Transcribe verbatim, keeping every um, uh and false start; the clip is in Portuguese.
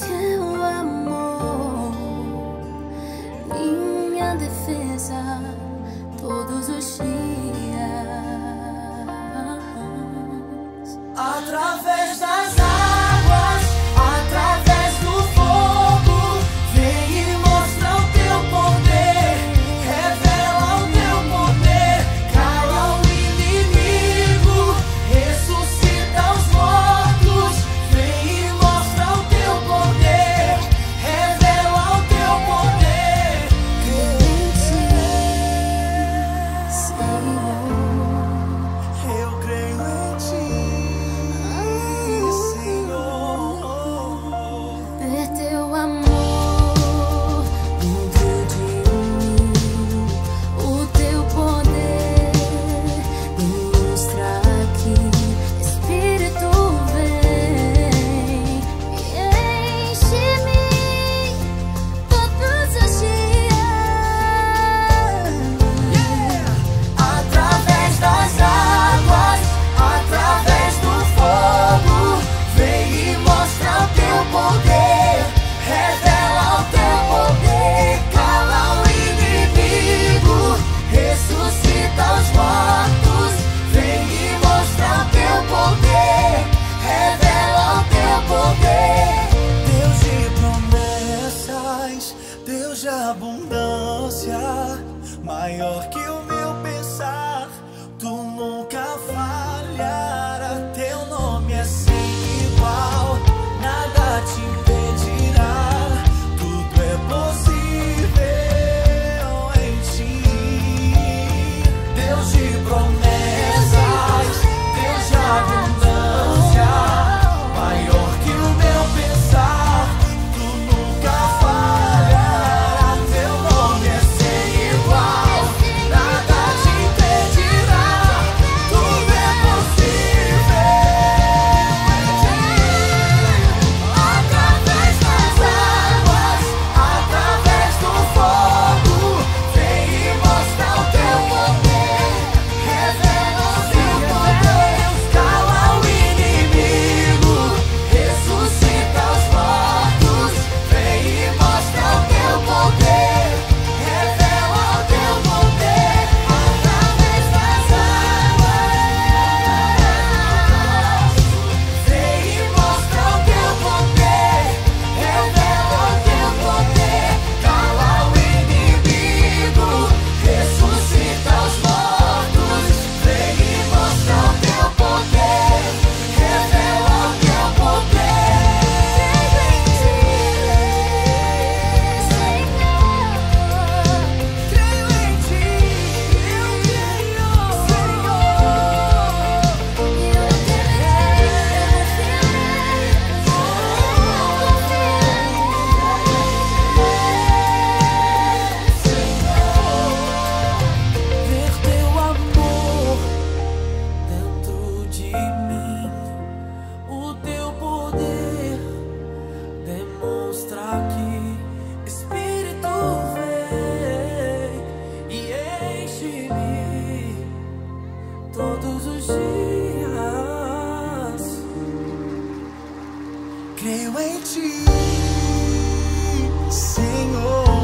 teu amor, minha defesa todos os dias. Através das águas, através do fogo, vem e mostra o teu poder, revela o teu poder, cala o inimigo, ressuscita os mortos, vem e mostra o teu poder, revela o teu poder. Creio em ti, Senhor. Eu creio em ti. Ver teu amor dentro de mim, o teu poder demonstra que Espírito vem e enche-me todos os dias. Através das águas, através do fogo, vem e mostra o teu poder, revela o teu poder, cala o inimigo, ressuscita os mortos, vem e mostra o teu poder, revela o teu poder. Deus de promessas, Deus de abundância, maior que o meu pensar, tu nunca falhará. Teu nome é sem igual, nada te impedirá, tudo é possível em ti. Deus de promessas, Deus de abundância, maior que o meu pensar, tu nunca falhará. Teu nome é sem igual, nada te impedirá, tudo é possível em ti. Através das águas, através do fogo, vem e mostra o teu poder, revela o teu poder, cala o inimigo, ressuscita os mortos, vem e mostra o teu poder, revela o teu poder. Através das águas, vem e mostra o teu poder, revela o teu poder, cala o inimigo, ressuscita os mortos, vem e mostra o teu poder, revela o teu poder. Creio em ti, eu creio, ver teu amor dentro de mim, o teu poder demonstra que Espírito vem e enche-me todos os dias. Creio em ti, Senhor.